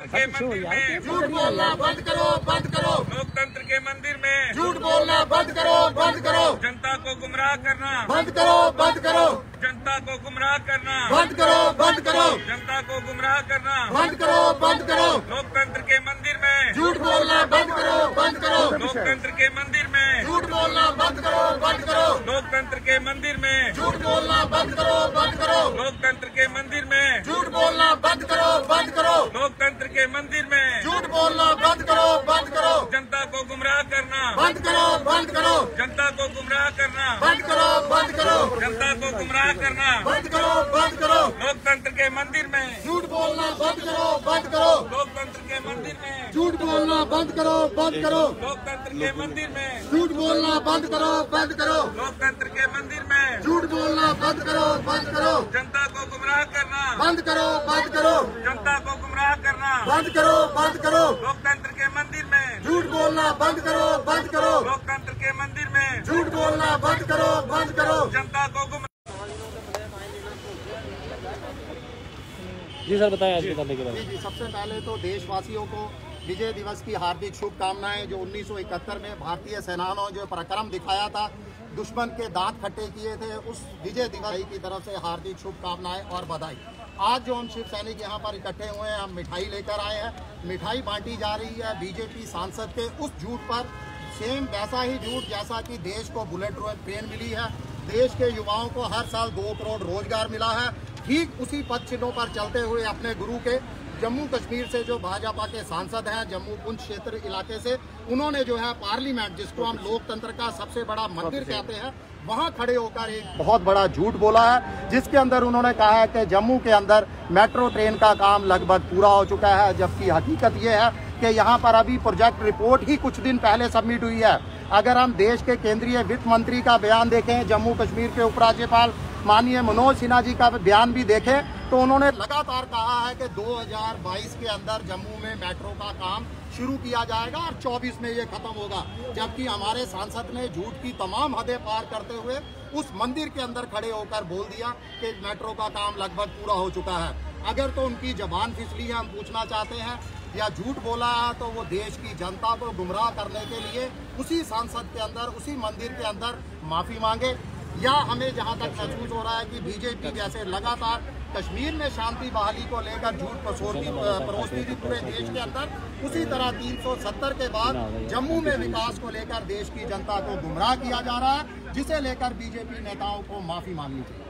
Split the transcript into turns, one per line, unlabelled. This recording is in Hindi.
के मंदिर में
झूठ बोलना बंद करो, बंद करो।
लोकतंत्र के मंदिर में
झूठ बोलना बंद करो, बंद करो।
जनता को गुमराह करना
बंद करो, बंद करो।
जनता को गुमराह करना
बंद करो, बंद करो।
जनता को गुमराह करना
बंद करो, बंद करो।
लोकतंत्र के मंदिर में
झूठ बोलना बंद करो, बंद करो।
लोकतंत्र के मंदिर में
झूठ बोलना बंद करो, बंद करो।
लोकतंत्र के मंदिर में
झूठ बोलना बंद करो, बंद करो।
लोकतंत्र के मंदिर में
झूठ बोलना बंद करो, बंद करो।
लोकतंत्र के मंदिर में
झूठ बोलना बंद करो, बंद करो।
जनता को गुमराह करना
बंद करो, बंद करो।
जनता को गुमराह करना
बंद करो, बंद करो।
जनता को गुमराह करना
बंद करो, बंद करो।
लोकतंत्र के मंदिर में
झूठ बोलना बंद करो, बंद करो।
लोकतंत्र के मंदिर में
झूठ बोलना बंद करो, बंद करो।
लोकतंत्र के मंदिर में
झूठ बोलना बंद करो, बंद करो।
लोकतंत्र के मंदिर में
झूठ बोलना बंद करो, बंद करो।
जनता को गुमराह करना
बंद करो, बंद करो।
जनता को गुमराह करना
बंद करो, बंद करो।
लोकतंत्र के मंदिर में
झूठ बोलना बंद करो, बंद करो।
लोकतंत्र के मंदिर में
झूठ बोलना बंद करो, बंद करो।
जनता को गुमराह।
जी सर, बताएं आज बताने के बाद।
जी, सबसे पहले तो देशवासियों को विजय दिवस की हार्दिक शुभकामनाएं। जो 1971 में भारतीय सेनाओं जो पराक्रम दिखाया था, दुश्मन के दांत खट्टे किए थे, उस विजय दिवस की तरफ से हार्दिक शुभकामनाएं और बधाई। आज जो हम शिव सैनिक यहाँ पर इकट्ठे हुए हैं, हम मिठाई लेकर आए हैं। मिठाई बांटी जा रही है बीजेपी सांसद के उस झूठ पर। सेम वैसा ही झूठ जैसा कि देश को बुलेट ट्रेन मिली है, देश के युवाओं को हर साल 2 करोड़ रोजगार मिला है। ठीक उसी पद चिन्हों पर चलते हुए अपने गुरु के जम्मू कश्मीर से जो भाजपा के सांसद हैं, जम्मू पुंछ क्षेत्र इलाके से, उन्होंने जो है पार्लियामेंट, जिसको हम लोकतंत्र का सबसे बड़ा मंदिर कहते हैं, वहां खड़े होकर एक बहुत बड़ा झूठ बोला है, जिसके अंदर उन्होंने कहा है कि जम्मू के अंदर मेट्रो ट्रेन का काम लगभग पूरा हो चुका है। जबकि हकीकत ये है कि यहाँ पर अभी प्रोजेक्ट रिपोर्ट ही कुछ दिन पहले सबमिट हुई है। अगर हम देश के केंद्रीय वित्त मंत्री का बयान देखें, जम्मू कश्मीर के उपराज्यपाल माननीय मनोज सिन्हा जी का बयान भी देखें, तो उन्होंने लगातार कहा है कि 2022 के अंदर जम्मू में मेट्रो का काम शुरू किया जाएगा और 24 में ये खत्म होगा। जबकि हमारे सांसद ने झूठ की तमाम हदें पार करते हुए उस मंदिर के अंदर खड़े होकर बोल दिया कि मेट्रो का काम लगभग पूरा हो चुका है। अगर तो उनकी जबान फिसली है, हम पूछना चाहते हैं, या झूठ बोला है, तो वो देश की जनता को गुमराह करने के लिए उसी सांसद के अंदर, उसी मंदिर के अंदर माफी मांगे, या हमें जहां तक महसूस हो रहा है कि बीजेपी जैसे लगातार कश्मीर में शांति बहाली को लेकर झूठ परोसती थी पूरे देश के अंदर, उसी तरह 370 के बाद जम्मू में विकास को लेकर देश की जनता को गुमराह किया जा रहा है, जिसे लेकर बीजेपी नेताओं को माफी मांगनी चाहिए।